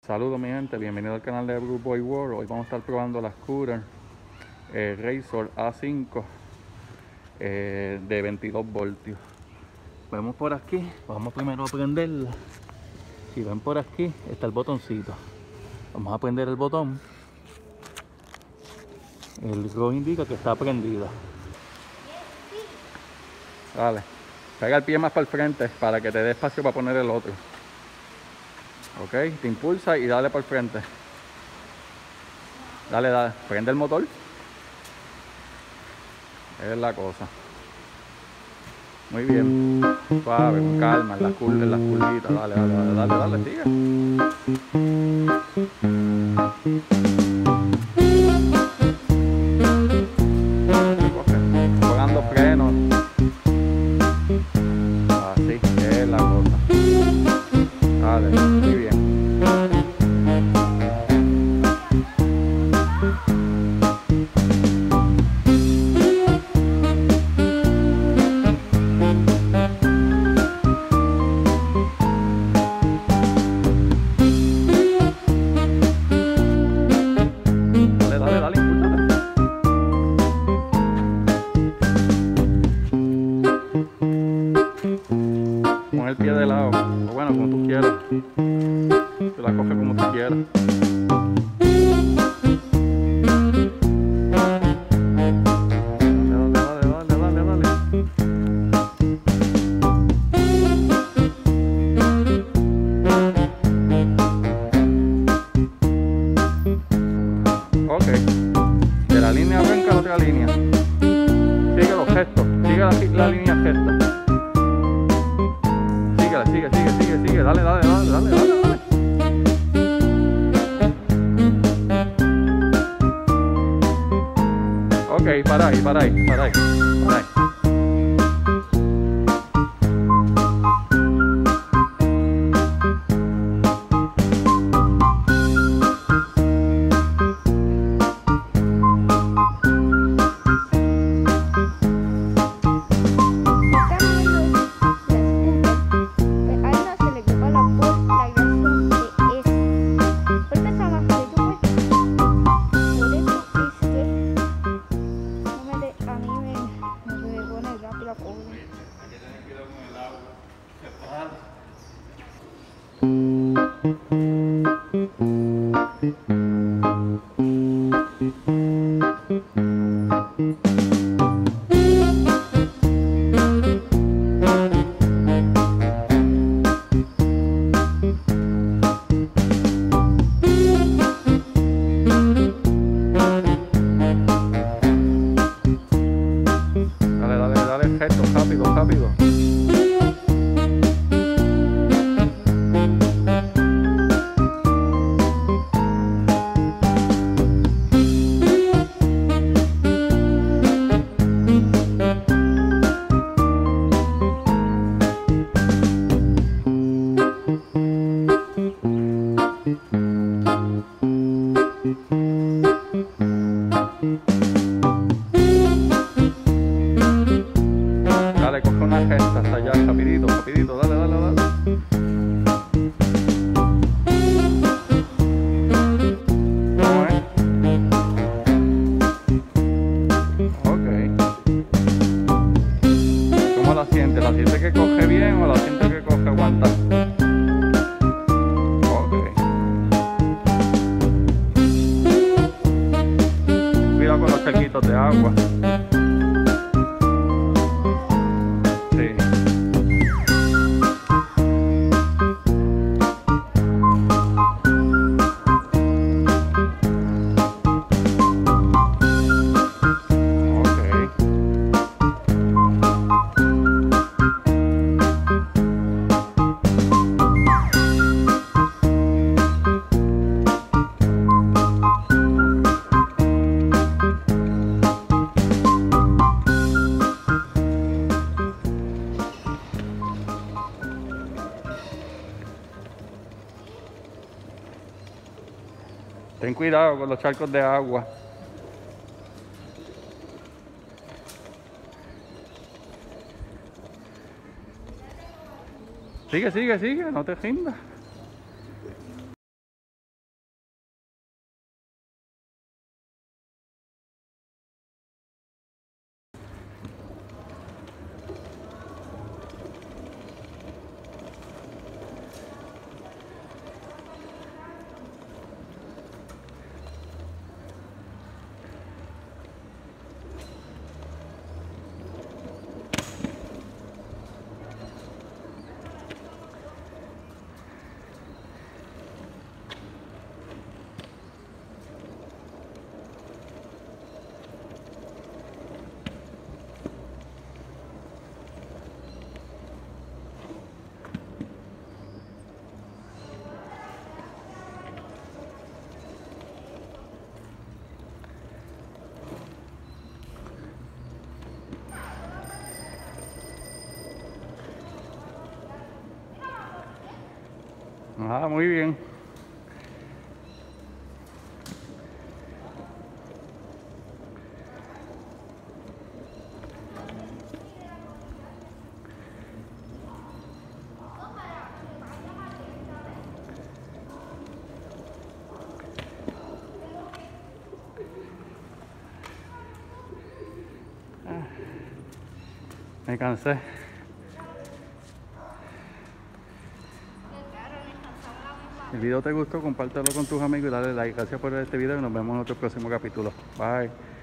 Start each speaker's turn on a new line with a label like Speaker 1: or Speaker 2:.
Speaker 1: Saludos mi gente, bienvenido al canal de Bruce Boy World. Hoy vamos a estar probando la scooter Razor A5 de 22 voltios. Vemos por aquí, vamos primero a prenderla. Si ven por aquí está el botoncito. Vamos a prender el botón. El reloj indica que está prendida. Dale, pega el pie más para el frente para que te dé espacio para poner el otro. Ok, te impulsa y dale para el frente. Dale, dale, prende el motor. Es la cosa. Muy bien, suave, con calma, en las curvitas. Dale, dale, dale, dale, dale, sigue. Poniendo frenos. Así es la cosa. Dale, muy bien. Con el pie de lado, o bueno, como tú quieras. Tú la coges como tú quieras. Dale, dale, dale, dale, dale. Ok. De la línea arranca a la otra línea. Sigue los gestos, sigue la línea gesta. Sigue, dale, dale, dale, dale, dale, dale. Ok, para ahí, para ahí, para ahí, para ahí. Rápido, rápido. Dale, coge una gesta hasta allá, rapidito, rapidito, dale, dale, dale. ¿Cómo es? Ok. ¿Cómo la sientes? ¿La sientes que coge bien o la sientes que coge aguanta? Ok. Cuidado con los charquitos de agua. Ten cuidado con los charcos de agua. Sigue, no te rindas. Ah, muy bien. Me cansé. El video te gustó, compártelo con tus amigos y dale like. Gracias por ver este video y nos vemos en otro próximo capítulo. Bye.